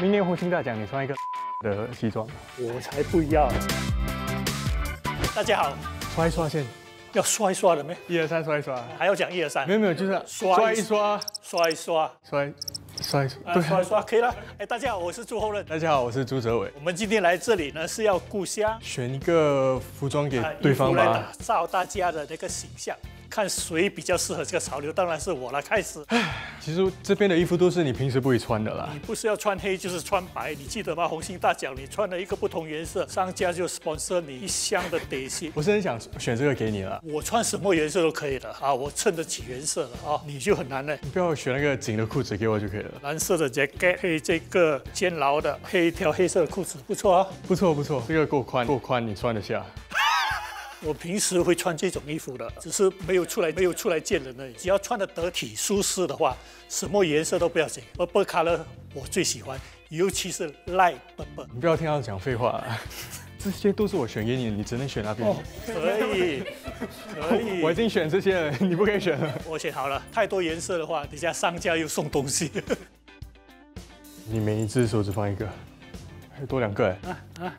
明年红星大奖，你穿一个的西装， 我才不要！大家好， 刷一刷先， 要刷一刷的没？ 1、2、3，刷一刷。 还要讲1、2、3？ 没有，就是刷一刷， 刷一刷， 刷一刷， 刷一刷可以了。哎，大家好，我是朱厚任。 大家好，我是朱哲伟。 我们今天来这里呢，是要故乡选一个服装给对方来吧， 打造大家的那个形象。看谁比较适合这个潮流，当然是我来开始。 其实这边的衣服都是你平时不会穿的啦。 你不是要穿黑就是穿白，你记得吗？红星大奖你穿了一个不同颜色，商家就 sponsor 你一箱的底薪。 我是很想选这个给你了。 我穿什么颜色都可以的啊，我衬得起颜色的啊，你就很难了。 你不要选那个紧的裤子给我就可以了。 蓝色的 jacket 配这个肩牢的配一条黑色的裤子，不错啊。 不错不错，这个够宽，你穿得下。 我平时会穿这种衣服的，只是没有出来见人而已。只要穿得得体、舒适的话，什么颜色都不要紧。Purple color 我最喜欢，尤其是 light purple。 你不要听他讲废话，这些都是我选给你的，你只能选那边。 哦，可以，可以。 我已经选这些了，你不可以选了。 我选好了，太多颜色的话，等下商家又送东西。 你每一只手指放一个，还多2个哎。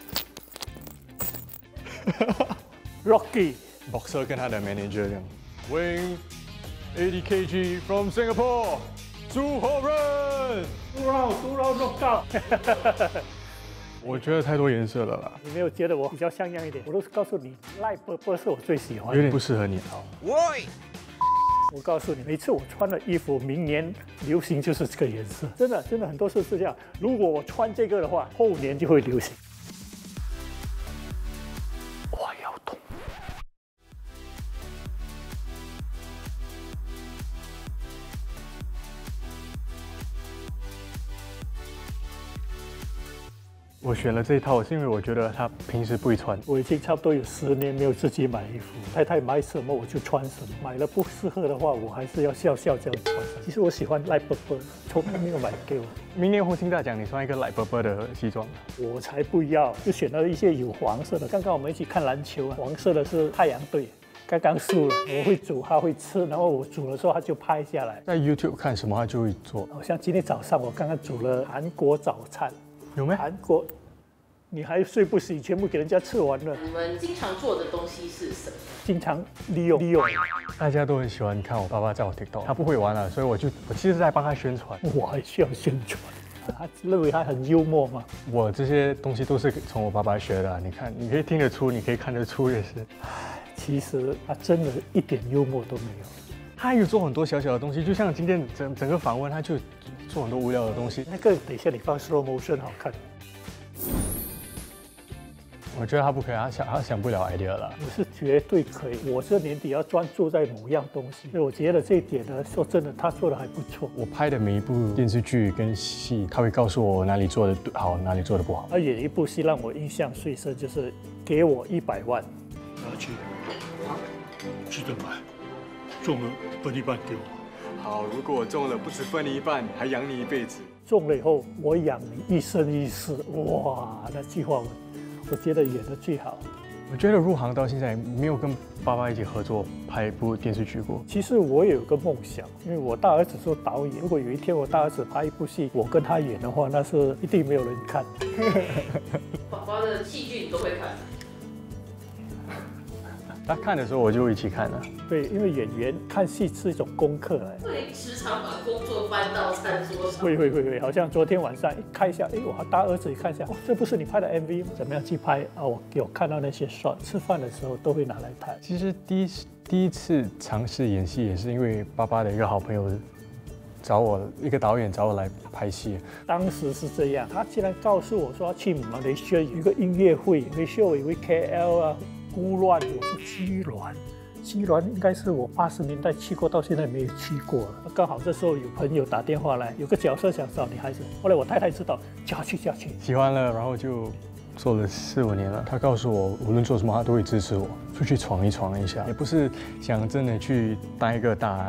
Rocky Boxer 跟他的 manager 这样 ，Weighing 80 kg from Singapore， 朱厚任。 嘟绕 knockout。 我觉得太多颜色了啦， 你没有觉得我比较像样一点？我都是告诉你 ，light purple 是我最喜欢的。 有点不适合你。 喂，我告诉你，每次我穿的衣服，明年流行就是这个颜色。真的很多事是这样。如果我穿这个的话，后年就会流行。我要动。 我选了这一套是因为我觉得他平时不会穿。 我已经差不多有10年没有自己买衣服，太太买什么我就穿什么，买了不适合的话，我还是要笑笑这样穿上。其实我喜欢 light purple， 从来没有买给我。 明年红星大奖，你穿一个 light purple 的西装， 我才不要，就选了一些有黄色的。刚刚我们一起看篮球啊，黄色的是太阳队。刚刚输了，我会煮，他会吃，然后我煮的时候他就拍下来。 在 YouTube 看什么他就会做。 好像今天早上我刚刚煮了韩国早餐， 有没？ 韩国，你还睡不醒，全部给人家吃完了。 你们经常做的东西是什么？ 经常利用。 大家都很喜欢看我爸爸在我 TikTok， 他不会玩了，所以我其实是在帮他宣传。 我还需要宣传。他认为他很幽默吗？ 我这些东西都是从我爸爸学的，你看，你可以听得出，你可以看得出也是。 其实他真的一点幽默都没有。 他有做很多小小的东西，就像今天整个访问，他就做很多无聊的东西。 那个等一下你放 slow motion 好看。 我觉得他不可以，他想不了 idea 了。 我是绝对可以，我这年底要专注在某样东西，所以我觉得这一点呢，说真的，他做的还不错。 我拍的每一部电视剧跟戏，他会告诉我哪里做的好，哪里做的不好。 他演一部戏让我印象最深，就是给我100万，拿去记得买，中了分一半给我。 好，如果我中了，不止分你一半，还养你一辈子。 中了以后，我养你一生一世。哇，那句话我觉得演得最好。 我觉得入行到现在没有跟爸爸一起合作拍一部电视剧过。 其实我也有个梦想，因为我大儿子做导演，如果有一天我大儿子拍一部戏，我跟他演的话，那是一定没有人看。 宝宝的戏剧你都会看？ 他看的时候我就一起看了。 对，因为演员看戏是一种功课来。 会时常把工作搬到餐桌上。 会，好像昨天晚上看一下，我大儿子一看一下，哇，这不是你拍的 MV 吗？怎么样去拍啊？我看到那些 shot， 吃饭的时候都会拿来拍。 其实第一次尝试演戏也是因为爸爸的一个好朋友一个导演找我来拍戏。当时是这样，他竟然告诉我说要去马来西亚有一个音乐会，马来西亚有一位 KL 啊。孤乱，我说基隆应该是我80年代去过，到现在没有去过了。刚好这时候有朋友打电话来，有个角色想找女孩子。后来我太太知道，嫁去，喜欢了，然后就做了4、5年了。他告诉我，无论做什么，他都会支持我，出去闯一下，也不是想真的去当一个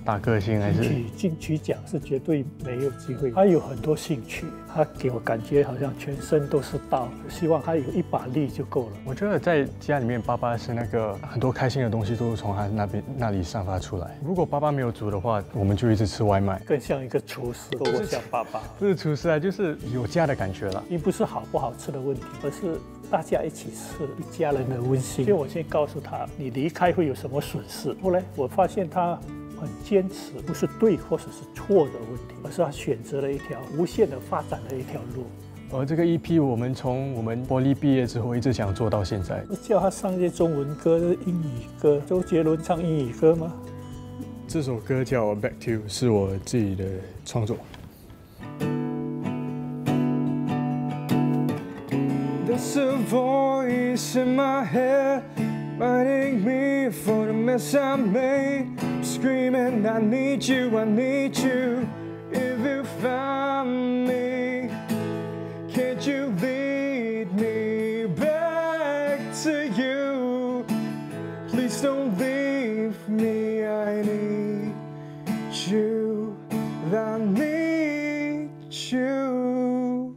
大个性还是？ 金曲奖是绝对没有机会。他有很多兴趣，他给我感觉好像全身都是刀，希望他有一把力就够了。 我觉得在家里面，爸爸是那个很多开心的东西都是从他那里散发出来。如果爸爸没有煮的话，我们就一直吃外卖， 更像一个厨师，我像爸爸。 不是厨师啊，就是有家的感觉了。 并不是好不好吃的问题，而是大家一起吃，一家人的温馨。所以我先告诉他，你离开会有什么损失。后来我发现他很坚持，不是对或者是错的问题，而是他选择了一条无限的发展的一条路。 而这个 EP 我们从我们玻璃毕业之后一直想做到现在。 叫他上一些中文歌、英语歌，周杰伦唱英语歌吗？ 这首歌叫《Back to You》，是我自己的创作。There's a voice in my head fighting me for the mess I made, screaming, I need you, I need you. If you found me, can't you lead me back to you? Please don't leave me, I need you, I need you.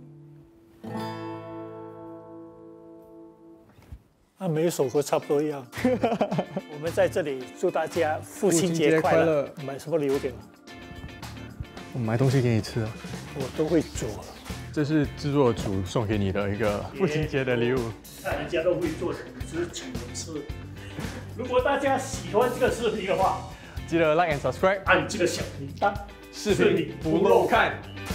每一首歌差不多一样。我们在这里祝大家父亲节快乐！买什么礼物给我？ 我买东西给你吃啊， 我都会做。 这是制作组送给你的一个父亲节的礼物。 看人家都会做什么，只是请我吃。如果大家喜欢这个视频的话， 记得 like and subscribe， 按这个小铃铛， 视频不漏看。